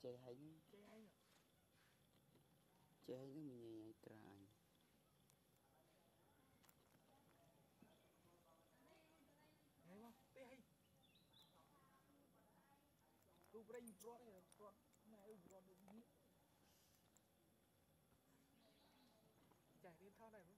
chơi hay nó mình nhảy cài ngay không tê hay tu brain pro này pro này pro được nhỉ chạy đến thao này